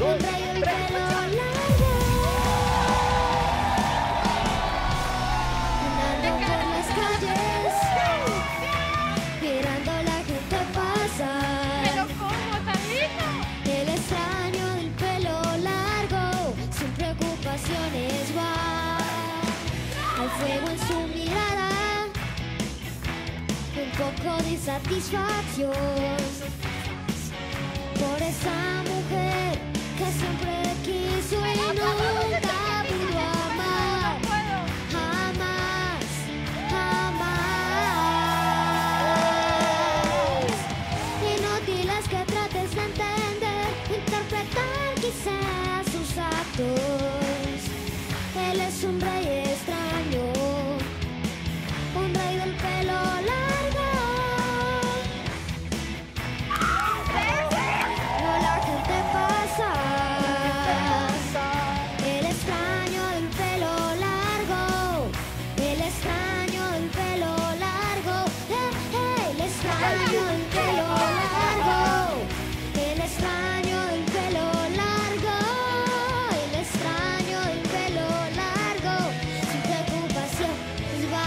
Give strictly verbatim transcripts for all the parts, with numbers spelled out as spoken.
dos, tres. Fuego en su mirada, un poco de satisfacción por esa mujer que siempre quiso y nunca pudo amar, jamás, jamás. Inútiles que trates de entender, interpretar quizás sus actos. Él es un rey extraño, un rey del pelo largo. No, la gente pasa. El extraño del pelo largo, el extraño del pelo largo, eh, eh, el extraño del pelo largo, el extraño del pelo largo, el extraño del pelo largo. Sin preocupación, pues va.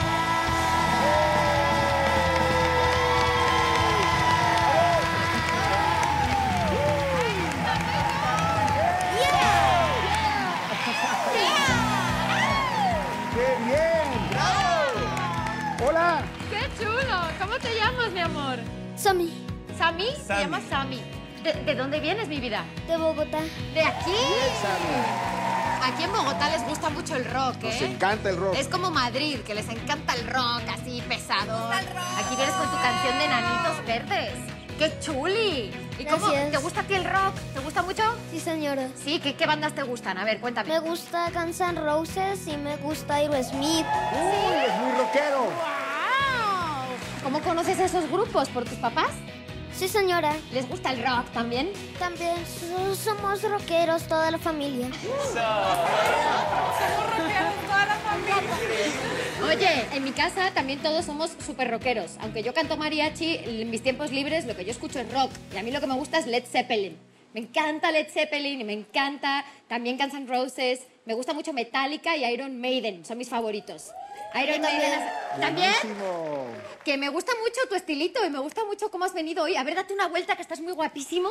¡Qué bien! ¡Bravo! ¡Hola! ¡Qué chulo! ¿Cómo te llamas, mi amor? Sammy, ¿Sammy? Se Sammy. llama Sammy. ¿De, de dónde vienes, mi vida? de Bogotá. ¿De aquí? Bien, Sammy. Aquí en Bogotá les gusta mucho el rock, ¿eh? Nos encanta el rock. Es como Madrid, que les encanta el rock, así pesado. Aquí vienes con tu canción de Nanitos Verdes. ¡Qué chuli! ¿Y cómo? Gracias. ¿Te gusta a ti el rock? ¿Te gusta mucho? Sí, señora. Sí, ¿qué, qué bandas te gustan? A ver, cuéntame. Me gusta Guns N' Roses y me gusta Aerosmith. ¡Uy, es muy rockero! ¡Wow! ¿Cómo conoces a esos grupos? ¿Por tus papás? Sí, señora. ¿Les gusta el rock también? También so- somos rockeros, toda la familia. Oye, en mi casa también todos somos súper rockeros. Aunque yo canto mariachi, en mis tiempos libres lo que yo escucho es rock. Y a mí lo que me gusta es Led Zeppelin. Me encanta Led Zeppelin y me encanta también Guns N' Roses. Me gusta mucho Metallica y Iron Maiden, son mis favoritos. Iron Maiden es- ¿También? Buenísimo. Que me gusta mucho tu estilito y me gusta mucho cómo has venido hoy. A ver, date una vuelta que estás muy guapísimo.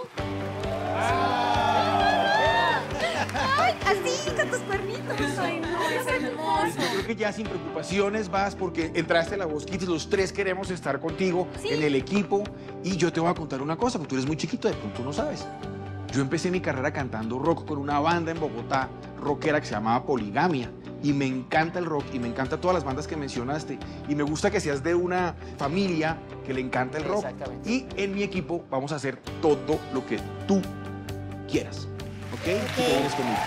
¡Ay, así, con tus cuernitos! ¡Ay, no, es hermoso! Yo creo que ya sin preocupaciones vas porque entraste a la Voz Kids, los tres queremos estar contigo en el equipo y yo te voy a contar una cosa, porque tú eres muy chiquito, de pronto no sabes. Yo empecé mi carrera cantando rock con una banda en Bogotá, rockera que se llamaba Poligamia. Y me encanta el rock y me encanta todas las bandas que mencionaste. Y me gusta que seas de una familia que le encanta el rock. Exactamente. Y en mi equipo vamos a hacer todo lo que tú quieras. ¿Ok? Tú te vienes conmigo.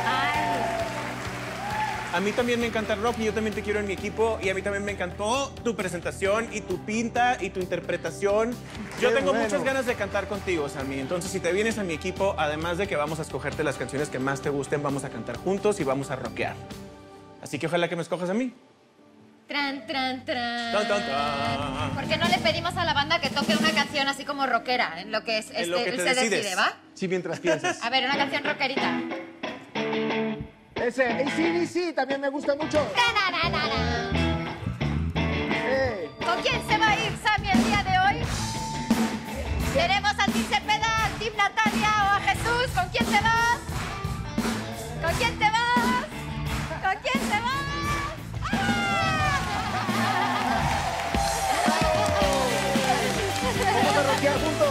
A mí también me encanta el rock y yo también te quiero en mi equipo. Y a mí también me encantó tu presentación y tu pinta y tu interpretación. Yo Qué tengo bueno. muchas ganas de cantar contigo, Sammy. Entonces, si te vienes a mi equipo, además de que vamos a escogerte las canciones que más te gusten, vamos a cantar juntos y vamos a rockear. Así que ojalá que me escojas a mí. Tran, tran, tran. Tan, tan, tan. ¿Por qué no le pedimos a la banda que toque una canción así como rockera? En lo que, es, este, En lo que él te se decides. decide, ¿va? Sí, mientras piensas. A ver, una canción rockerita. Ese, A C D C, también me gusta mucho. Tarararara. Hey. ¿Con quién se va a ir Sammy el día de hoy? ¿Tenemos al Team Cepeda, al Team Natalia o a Jesús? ¿Con quién te vas? ¿Con quién te vas? ¿Con quién te vas? Vamos a rockear juntos.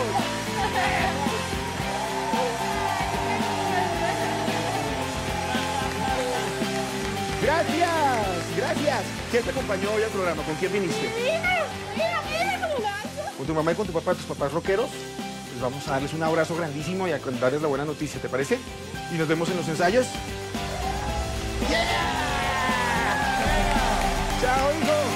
Gracias, gracias. ¿Quién te acompañó hoy al programa? ¿Con quién viniste? Mira, mira, mira cómo lanza. Con tu mamá y con tu papá, tus papás rockeros. Pues vamos a darles un abrazo grandísimo y a contarles la buena noticia, ¿te parece? Y nos vemos en los ensayos. ¡Yeah! ¡Chao, hijo!